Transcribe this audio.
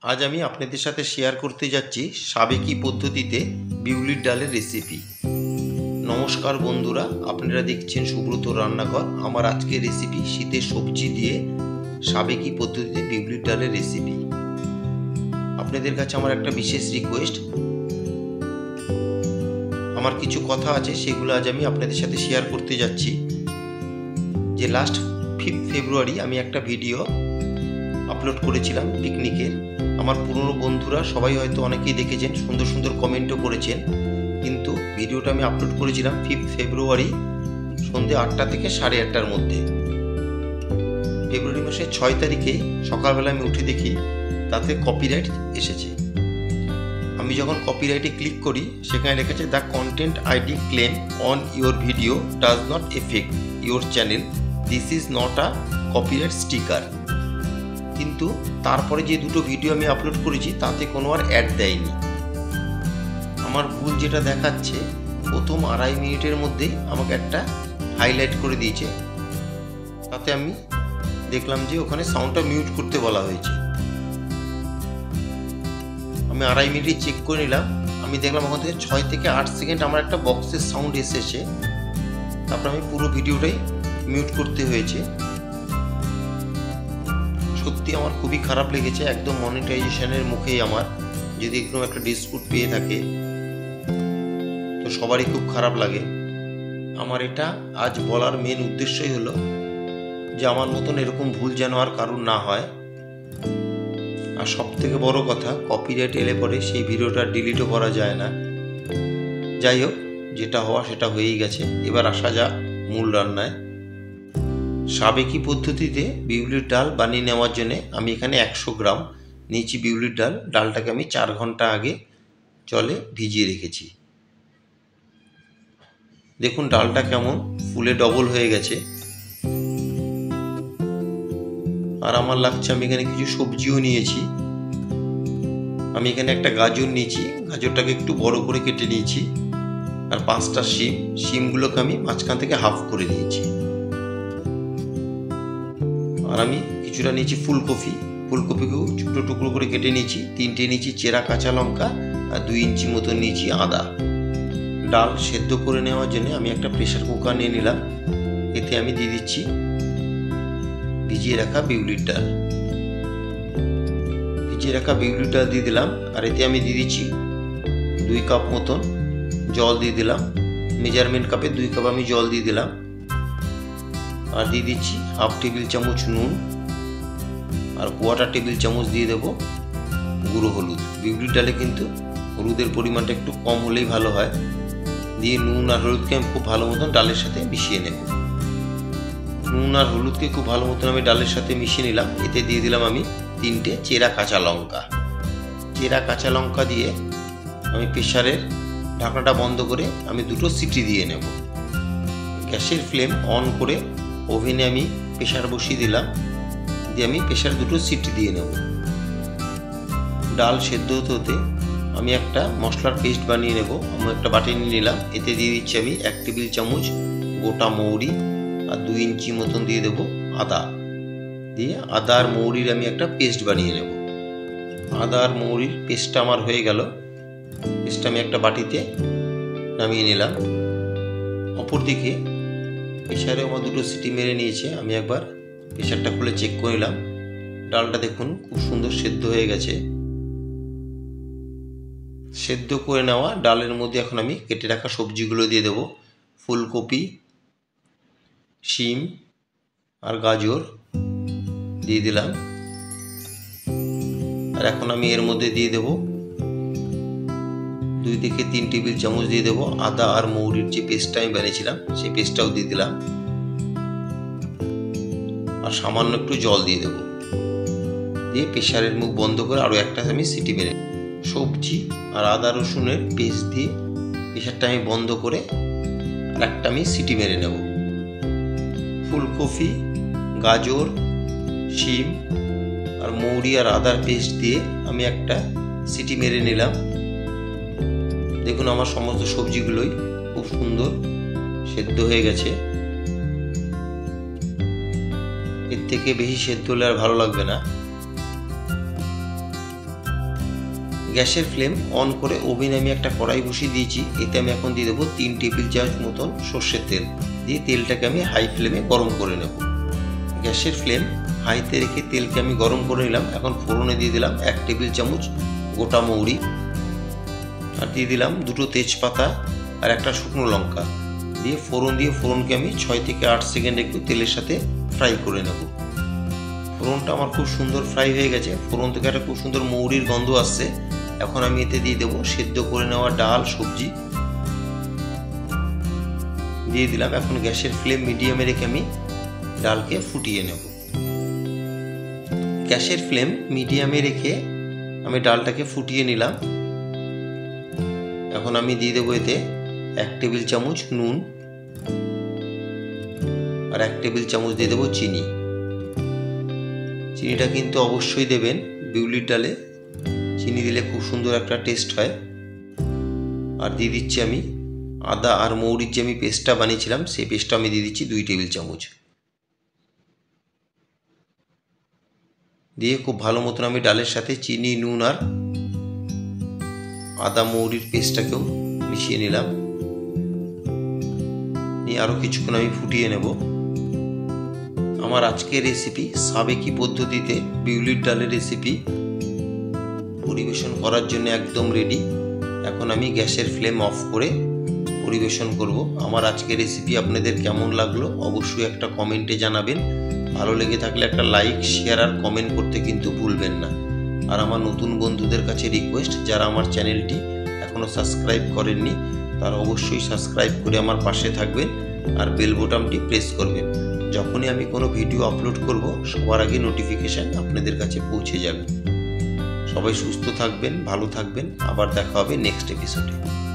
আজ আমি আপনাদের সাথে শেয়ার করতে যাচ্ছি সাবেকি পদ্ধতিতে বিউলির ডালের রেসিপি। নমস্কার বন্ধুরা, আপনারা দেখছেন সুব্রত রান্নাঘর। আমার আজকের রেসিপি শীতের সবজি দিয়ে সাবেকি পদ্ধতিতে বিউলির ডালের রেসিপি। আপনাদের কাছে আমার একটা বিশেষ রিকোয়েস্ট, আমার কিছু কথা আছে সেগুলো আজ আমি আপনাদের সাথে শেয়ার করতে যাচ্ছি। যে লাস্ট 5 ফেব্রুয়ারি আমি একটা ভিডিও আপলোড করেছিলাম পিকনিকের। আমার পুরনো বন্ধুরা সবাই হয়তো অনেকেই দেখেছেন, সুন্দর সুন্দর কমেন্টও করেছেন। কিন্তু ভিডিওটা আমি আপলোড করেছিলাম 5 ফেব্রুয়ারি সন্ধ্যে 8টা থেকে 8:30টার মধ্যে। ফেব্রুয়ারি মাসের 6 তারিখে সকালবেলা আমি উঠে দেখি তাতে কপিরাইট এসেছে। আমি যখন কপিরাইটে ক্লিক করি সেখানে লেখা আছে, the content ID claim on your video does not affect your channel, this is not a copyright sticker. কিন্তু তারপরে যে দুটো ভিডিও আমি আপলোড করেছি তাতে কোনো আর অ্যাড দেয়নি। আমার ভুল যেটা দেখাচ্ছে, প্রথম 2.5 মিনিটের মধ্যেই আমাকে একটা হাইলাইট করে দিয়েছে। তাতে আমি দেখলাম যে ওখানে সাউন্ডটা মিউট করতে বলা হয়েছে। আমি 2.5 মিনিটে চেক করে নিলাম, আমি দেখলাম ওখান থেকে 6 থেকে 8 সেকেন্ড আমার একটা বক্সের সাউন্ড এসেছে। তারপর আমি পুরো ভিডিওটাই মিউট করতে হয়েছে। সত্যি আমার খুবই খারাপ লেগেছে, একদম মনিটাইজেশনের মুখেই আমার। যদি একটু একটা ডিসপুট পেয়ে থাকে তো সবারই খুব খারাপ লাগে। আমার এটা আজ বলার মেন উদ্দেশ্যই হলো যে আমার মতন এরকম ভুল যেন আর কারুর না হয়। আর সব থেকে বড় কথা, কপিরাইট এলে পরে সেই ভিডিওটা ডিলিটও করা যায় না। যাই হোক, যেটা হওয়া সেটা হয়েই গেছে। এবার আসা যাক মূল রান্নায়। সাবেকি পদ্ধতিতে বিউলির ডাল বানিয়ে নেওয়ার জন্য আমি এখানে 100 গ্রাম নিয়েছি বিউলির ডাল। ডালটাকে আমি 4 ঘন্টা আগে জলে ভিজিয়ে রেখেছি। দেখুন ডালটা কেমন ফুলে ডবল হয়ে গেছে। আর আমার লাগছে, আমি এখানে কিছু সবজিও নিয়েছি। আমি এখানে একটা গাজর নিয়েছি, গাজরটাকে একটু বড় করে কেটে নিয়েছি। আর 5টা শিম, শিমগুলোকে আমি মাঝখান থেকে হাফ করে নিয়েছি। আর আমি কিছুটা নিয়েছি ফুলকপি, ফুলকপিকেও ছোটো টুকরো করে কেটে নিয়েছি। 3টে নিয়েছি চেরা কাঁচা লঙ্কা, আর 2 ইঞ্চি মতো নিয়েছি আদা। ডাল সেদ্ধ করে নেওয়ার জন্য আমি একটা প্রেসার কুকার নিয়ে নিলাম। এতে আমি দিয়ে দিচ্ছি ভিজিয়ে রাখা বিউলির ডাল। ভিজিয়ে রাখা বিউলির ডাল দিয়ে দিলাম। আর এতে আমি দিয়ে দিচ্ছি 2 কাপ মতন জল দিয়ে দিলাম। মেজারমেন্ট কাপে 2 কাপ আমি জল দিয়ে দিলাম। আর দিয়ে দিচ্ছি হাফ টেবিল চামচ নুন, আর 1/4 টেবিল চামচ দিয়ে দেবো গুঁড়ো হলুদ। বিউলির ডালে কিন্তু হলুদের পরিমাণটা একটু কম হলেই ভালো হয়। দিয়ে নুন আর হলুদকে আমি খুব ভালো মতন ডালের সাথে মিশিয়ে নেব। নুন আর হলুদকে খুব ভালো মতন আমি ডালের সাথে মিশিয়ে নিলাম। এতে দিয়ে দিলাম আমি 3টে চেরা কাঁচা লঙ্কা। চেরা কাঁচা লঙ্কা দিয়ে আমি প্রেসারের ঢাকনাটা বন্ধ করে আমি 2টো সিটি দিয়ে নেব। গ্যাসের ফ্লেম অন করে ওভেনে আমি প্রেসার বসিয়ে দিলাম। দিয়ে আমি প্রেসার 2টো সিটি দিয়ে নেব। ডাল সেদ্ধ হতে হতে আমি একটা মশলার পেস্ট বানিয়ে নেব। আমি একটা বাটি নিয়ে নিলাম। এতে দিয়ে দিচ্ছি আমি 1 টেবিল চামচ গোটা মৌরি, আর 2 ইঞ্চি মতন দিয়ে দেবো আদা। দিয়ে আদা আর মৌরির আমি একটা পেস্ট বানিয়ে নেব। আদা আর মৌরির পেস্টটা আমার হয়ে গেল। পেস্টটা আমি একটা বাটিতে নামিয়ে নিলাম। অপরদিকে প্রেসারে আমার 2টো সিটি মেরে নিয়েছে। আমি একবার প্রেসারটা খুলে চেক করে নিলাম। ডালটা দেখুন খুব সুন্দর সেদ্ধ হয়ে গেছে। সেদ্ধ করে নেওয়া ডালের মধ্যে এখন আমি কেটে রাখা সবজিগুলো দিয়ে দেবো। ফুলকপি, শিম আর গাজর দিয়ে দিলাম। আর এখন আমি এর মধ্যে দিয়ে দেব 2 থেকে 3 টেবিল চামচ দিয়ে দেবো আদা আর মৌরির যে পেস্টটা আমি বানিয়েছিলাম সেই পেস্টটাও দিয়ে দিলাম। আর সামান্য একটু জল দিয়ে দেবো। দিয়ে প্রেসারের মুখ বন্ধ করে আরও একটা আমি সিটি মেরে, সবজি আর আদা রসুনের পেস্ট দিয়ে প্রেসারটা আমি বন্ধ করে আর একটা আমি সিটি মেরে নেব। ফুলকপি, গাজর, শিম আর মৌরি আর আদার পেস্ট দিয়ে আমি একটা সিটি মেরে নিলাম। দেখুন আমার সমস্ত সবজিগুলোই খুব সুন্দর সেদ্ধ হয়ে গেছে। এর থেকে বেশি সেদ্ধ হলে আর ভালো লাগবে না। গ্যাসের ফ্লেম অন করে ওভেনে আমি একটা কড়াই বসিয়ে দিয়েছি। এতে আমি এখন দিয়ে দেবো 3 টেবিল চামচ মতন সর্ষের তেল। দিয়ে তেলটাকে আমি হাই ফ্লেমে গরম করে নেব। গ্যাসের ফ্লেম হাইতে রেখে তেলকে আমি গরম করে নিলাম। এখন ফোড়নে দিয়ে দিলাম 1 টেবিল চামচ গোটা মৌরি, আর দিয়ে দিলাম 2টো তেজপাতা আর একটা শুকনো লঙ্কা। দিয়ে ফোড়নকে আমি 6 থেকে 8 সেকেন্ড একটু তেলের সাথে ফ্রাই করে নেব। ফোড়নটা আমার খুব সুন্দর ফ্রাই হয়ে গেছে। ফোড়ন থেকে একটা খুব সুন্দর মৌরির গন্ধ আসছে। এখন আমি এতে দিয়ে দেবো সেদ্ধ করে নেওয়া ডাল, সবজি দিয়ে দিলাম। এখন গ্যাসের ফ্লেম মিডিয়ামে রেখে আমি ডালকে ফুটিয়ে নেব। গ্যাসের ফ্লেম মিডিয়ামে রেখে আমি ডালটাকে ফুটিয়ে নিলাম। এখন আমি দিয়ে দেবো এতে 1 টেবিল চামচ নুন আর 1 টেবিল চামচ দিয়ে দেবো চিনি। চিনিটা কিন্তু অবশ্যই দেবেন, বিউলির ডালে চিনি দিলে খুব সুন্দর একটা টেস্ট হয়। আর দিয়ে দিচ্ছি আমি আদা আর মৌরির যে আমি পেস্টটা বানিয়েছিলাম সেই পেস্টটা আমি দিয়ে দিচ্ছি 2 টেবিল চামচ। দিয়ে খুব ভালো মতন আমি ডালের সাথে চিনি, নুন আর আদা মৌরির পেস্টটাকেও মিশিয়ে নিলাম। নিয়ে আরও কিছুক্ষণ আমি ফুটিয়ে নেব। আমার আজকের রেসিপি সাবেকি পদ্ধতিতে বিউলির ডালের রেসিপি পরিবেশন করার জন্য একদম রেডি। এখন আমি গ্যাসের ফ্লেম অফ করে পরিবেশন করব। আমার আজকের রেসিপি আপনাদের কেমন লাগলো অবশ্যই একটা কমেন্টে জানাবেন। ভালো লেগে থাকলে একটা লাইক, শেয়ার আর কমেন্ট করতে কিন্তু ভুলবেন না। আর আমার নতুন বন্ধুদের কাছে রিকোয়েস্ট, যারা আমার চ্যানেলটি এখনও সাবস্ক্রাইব করেননি তারা অবশ্যই সাবস্ক্রাইব করে আমার পাশে থাকবেন আর বেল বোতামটি প্রেস করবেন। যখনই আমি কোনো ভিডিও আপলোড করব সবার আগে নোটিফিকেশান আপনাদের কাছে পৌঁছে যাবে। সবাই সুস্থ থাকবেন, ভালো থাকবেন। আবার দেখা হবে নেক্সট এপিসোডে।